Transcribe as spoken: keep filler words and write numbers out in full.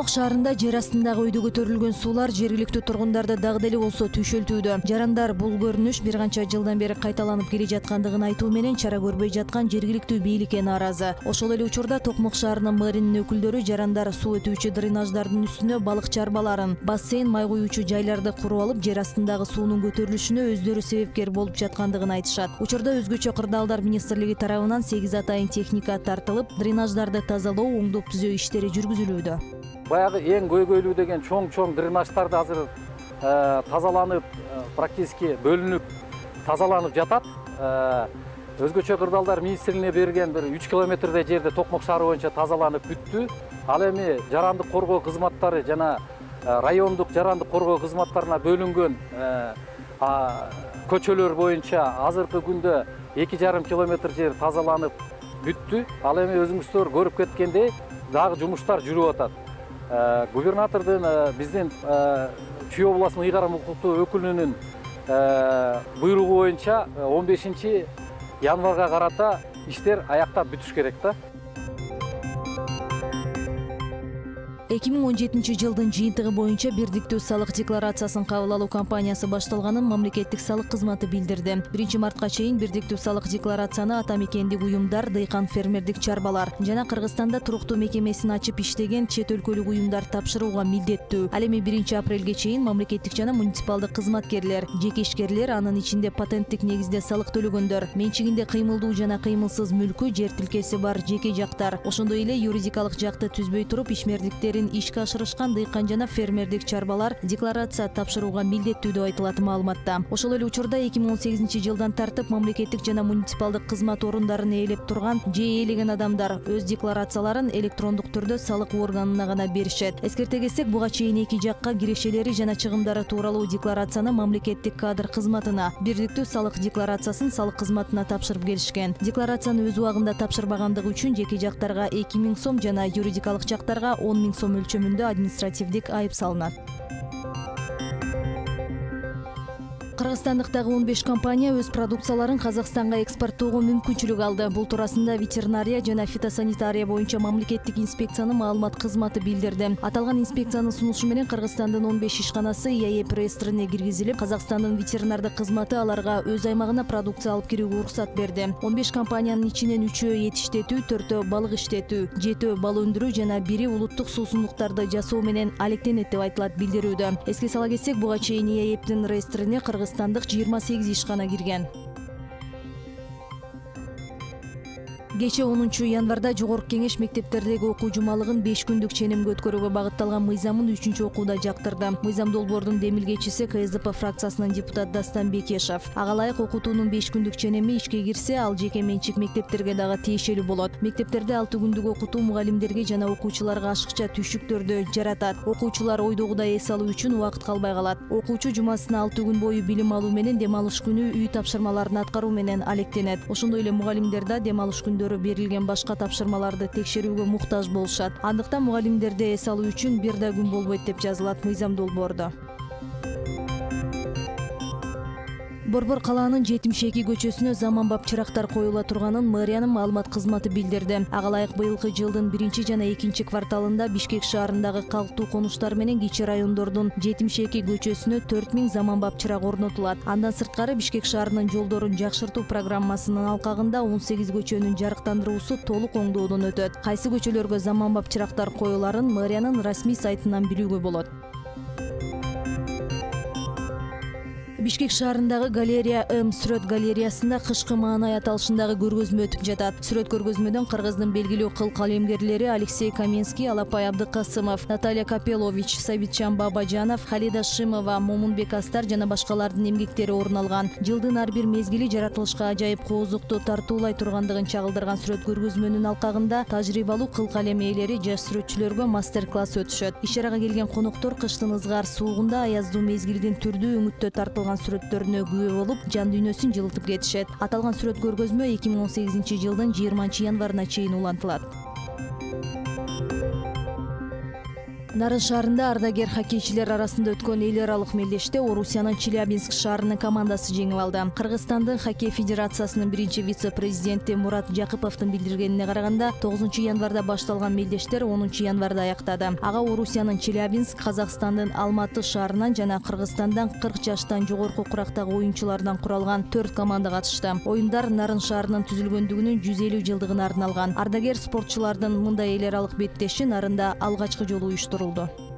Токмок шаарында жер астындагы өйдө көтөрүлгөн суулар жергиликтүү тургундарды дагы деле болсо түйшөлтүүдө. Жарандар бул көрүнүш бир канча жылдан бери кайталанып келе жаткандыгын айтуу менен чара көрбөй жаткан жергиликтүү бийликке нааразы. Ошол эле учурда Токмок шаарынын мэринин өкүлдөрү жарандар суу өтүүчү дренаждардын үстүнө балык чарбаларын, бассейн, май куюучу жайларды куруп алып, жер астындагы суунун көтөрүлүшүнө өздөрү себепкер болуп жаткандыгын айтышат. Учурда өзгөчө кырдаалдар министрлиги тарабынан сегиз атайын техника тартылып, дренаждарды тазалоо, оңдоп түзөө иштери жүргүзүлүүдө. Баягы эң көйгөйлүү деген чоң-чоң дренаждарды азыр тазаланып, практически бөлүнүп тазаланып жатат. Өзгөчө кырдаалдар министрлигине берген бир үч километрдей жерде Токмок шаары боюнча тазаланып бүттү. Ал эми жарандык коргоо кызматтары жана райондук жарандык коргоо кызматтарына бөлүнгөн көчөлөр боюнча азыркы күндө эки жарым километр жер тазаланып бүттү. Ал эми өзүңүздөр көрүп кеткендей дагы жумуштар жүрүп атат. Губернатордун биздин Чүй областынын ыйгарым укуктуу өкүлүнүн буйругу боюнча он бешинчи январга карата иштер аяктап бүтүш керек да. эки миң он жетинчи жылдын жыйынтыгы боюнча бирдиктүү салык декларациясын кабыл алуу кампаниясы башталганын мамлекеттик салык кызматы билдирди. биринчи мартка чейин бирдиктүү салык декларацияны ата мекендик уюмдар, дыйкан фермердик чарбалар жана Кыргызстанда туруктуу мекемесин ачып иштеген чет өлкөлүк уюмдар тапшырууга милдеттүү. Ал эми биринчи апрелге чейин мамлекеттик жана муниципалдык кызматкерлер, жеке ишкерлер, анын ичинде патенттик негизде салык төлөгөндөр, менчигинде кыймылдуу жана кыймылсыз мүлкү, жер тилкеси бар жеке жактар, ошондой эле юридикалык жакты түзбөй туруп ишмердиктерин ишке ашырышкан дыйкан жана фермердик чарбалар декларация тапшырууга милдеттүү деп айтылат маалыматта. Ошол эле учурда эки миң он сегизинчи жылдан тартып мамлекеттик жана муниципалдык кызмат орундарын ээлеп турган же ээлеген адамдар өз декларацияларын электрондук түрдө салык органына гана беришет. Эскерте кетсек, буга чейин эки жакка кирешелери жана чыгымдары тууралуу декларацияны мамлекеттик кадр кызматына, бирдиктүү салык декларациясын салык кызматына тапшырып келишкен. Декларацияны өз убагында тапшырбагандыгы үчүн жеке жактарга эки миң сом жана юридикалык жактарга он миң сом өлчөмүндө административдик айып салынат. Кыргызстандыктагы он беш компания өз продукцияларын Казакстанга экспорттоого мүмкүнчүлүк алды. Бул туурасында ветеринария жана фитосанитария боюнча мамлекеттик инспекциянын маалымат кызматы билдирди. Аталган инспекциянын сунушу менен Кыргызстандын он беш ишканасы ИАЭП реестрине киргизилип, Казакстандын ветеринардык кызматы аларга өз аймагына продукция алып кирүүгө уруксат берди. он беш компаниянын ичинен үчөө эт иштетүү, төртөө балык иштетүү, жетөө бал өндүрүү жана бири улуттук суусундуктарды жасоо менен алектенет деп айтылат билдирүүдө. Эске сала кетсек, буга чейин ИАЭПтин реестрине Кыргызстандык жыйырма сегиз ишкана кирген. Кече онунчу январда Жогорку Кеңеш мектептердеги окуу жумалыгын беш күндүк ченемге өткөрүүгө багытталган мыйзамын үчүнчү окууда жактырды. Мыйзам долбоордун демилгечиси КСДП фракциясынын депутат Дастан Бекешев. Ага ылайык окутуунун беш күндүк ченеми ишке кирсе, ал жеке менчик мектептерге дагы тиешелүү болот. Мектептерде алты күндүк окутуу мугалимдерге жана окуучуларга ашыкча түйшүктөрдү жаратат. Окуучулар ойдогудай эс алуу үчүн убакыт калбай калат. Окуучу жумасына алты күн бою билим алуу менен дем алыш күнү үй тапшырмаларын аткаруу менен алектенет. Ошондой эле мугалимдер да дем алыш күндөрү берилген башка тапшырмаларды текшерүүгө муктаж болушат. Андыктан мугалимдерде эс алуу үчүн бир да күн болбойт деп жазылат мыйзам долбоордо. Борбор калаанын жетимиш эки көчөсүнө заманбап чырактар коюла турганын мэриянын маалымат кызматы билдирди. Ага ылайык быйылкы жылдын биринчи жана экинчи кварталында Бишкек шаарындагы калктуу конуштар менен кичи райондордун жетимиш эки көчөсүнө төрт миң заманбап чырак орнотулат. Андан сырткары Бишкек шаарынын жолдорун жакшыртуу программасынын алкагында он сегиз көчөнүн жарыктандыруусу толук оңдоодон өтөт. Кайсы көчөлөргө заманбап чырактар коюларын мэриянын расмий сайтынан билүүгө болот. Бишкек шаарындагы галерея М сүрөт галереясында кышкы маанай аталышындагы көргөзмө өтүп жатат. Сүрөт көргөзмөдөн Кыргыздын белгилүү кыл калемгерлери Алексей Каменский, Алапай Абдыкасымов, Наталья Капелович, Сабитчан Бабажанов, Халида Шимова, Момунбек Астар жана башкалардын эмгектери орун алган. Жылдын ар бир мезгили жаратылышка ажайып коозукту тартуулай тургандыгын чагылдырган сүрөт көргөзмөнүн алкагында тажрыйбалуу кыл калем ээлери жаш сүрөтчүлөргө мастер-класс өтүшөт. Иш-чарага келген коноктор кыштын ызгаар суугунда аяздуу мезгилдин түрдүү өңүттө тартылган сүрөттөрүнө күбө болуп, жан дүйнөсүн жылытып кетишет. Аталган сүрөт көргөзмө эки миң он сегизинчи жылдын жыйырманчы январына чейин улантылат. Нарын шаарында ардагер хоккейчилер арасында өткөн эл аралык мелдеште Орусиянын Челябинск шаарынын командасы жеңип алды. Кыргызстандын хоккей федерациясынын биринчи вице-президенти Мурат Жакыповдун билдиргенине караганда, тогузунчу январда башталган мелдештер онунчу январда аяктады. Ага Орусиянын Челябинск, Казакстандын Алматы шаарынан жана Кыргызстандан кырк жаштан жогорку курактагы оюнчулардан куралган төрт команда катышты. Оюндар Нарын шаарынын түзүлгөндүгүнүн жүз элүү жылдыгына арналган. Ардагер спортчулардын мындай эл аралык беттеши Нарында алгачкы жолу уюштурулду.